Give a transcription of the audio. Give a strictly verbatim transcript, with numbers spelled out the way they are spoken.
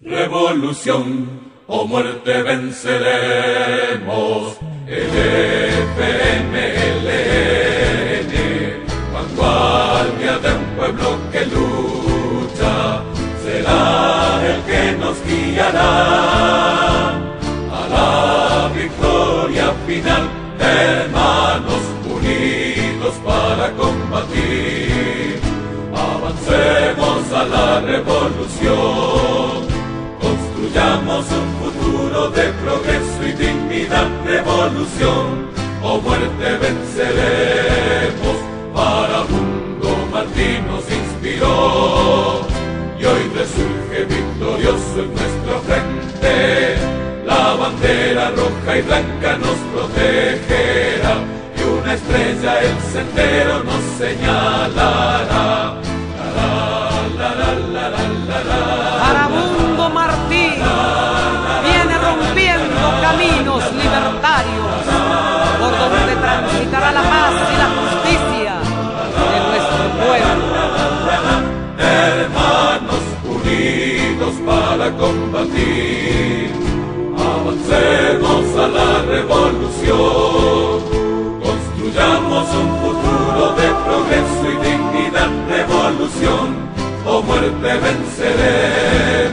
Revolución o muerte venceremos. El F M L N, vanguardia de un pueblo que lucha, será el que nos guiará a la victoria final. Hermanos unidos para combatir, avancemos a la revolución. Construyamos un futuro de progreso y dignidad. Revolución o muerte venceremos. Farabundo Martí nos inspiró y hoy resurge victorioso en nuestra frente. La bandera roja y blanca nos protegerá y una estrella el sendero nos señalará. Farabundo Martí viene rompiendo caminos libertarios por donde transitará la paz y la justicia de nuestro pueblo. Hermanos unidos para combatir, avancemos a la revolución. Construyamos un futuro de progreso y dignidad. Revolución o muerte venceremos.